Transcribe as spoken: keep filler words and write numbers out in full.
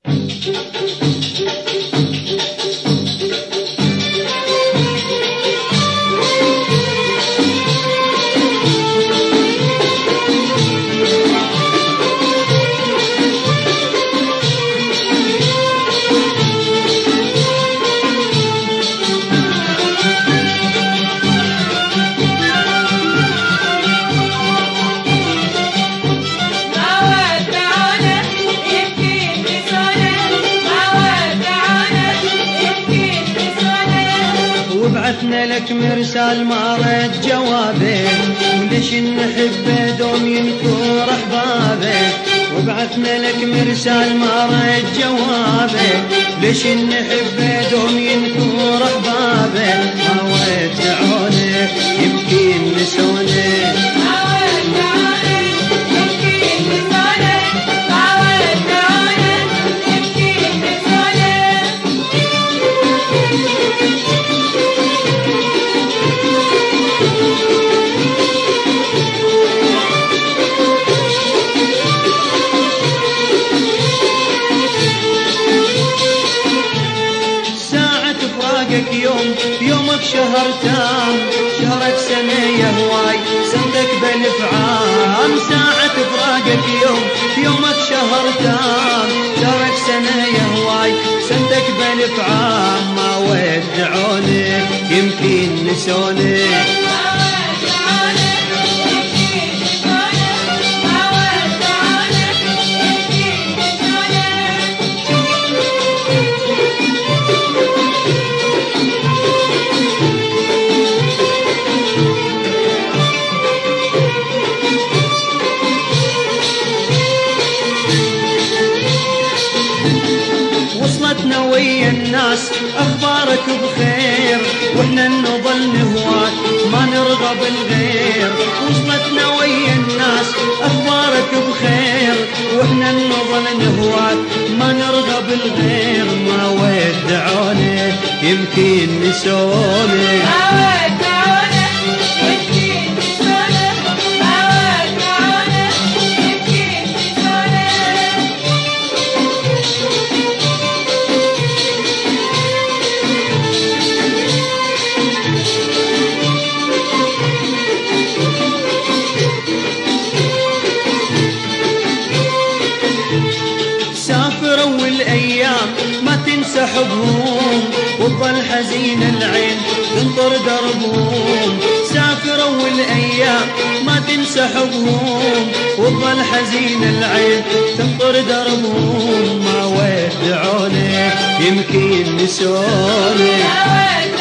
وبعثنا لك مرسال ما رد جوابك، وليش نحبه دوم ينكر احبابك. وبعثنا لك مرسال ما رد جوابك، ليش نحبه دوم ينكر احبابك. ما ودعونك يمكن نسونك، ما ودعونك يمكن نسونك، ما ودعونك يمكن نسونك. يوم يومك شهر تام، شهرك سنة يا هواي سنتك بألف عام. ساعة فراقك يوم يومك شهر تام، شهرك سنة يا هواي سنتك بألف عام. ما ودعونك يمكن نسونك، وصلتنا ويا الناس اخبارك بخير، واحنا نظل نهواك ما نرغب الغير. وصلتنا ويا الناس اخبارك بخير، واحنا نظل نهواك ما نرغب الغير. ما ودعونك يمكن نسونك، والايام ما تنسى حبهم، وتظل حزين العين تنطر دربهم. سافروا والايام ما تنسى حبهم، وتظل حزين العين تنطر دربهم. ما ودعونك يمكن نسونك،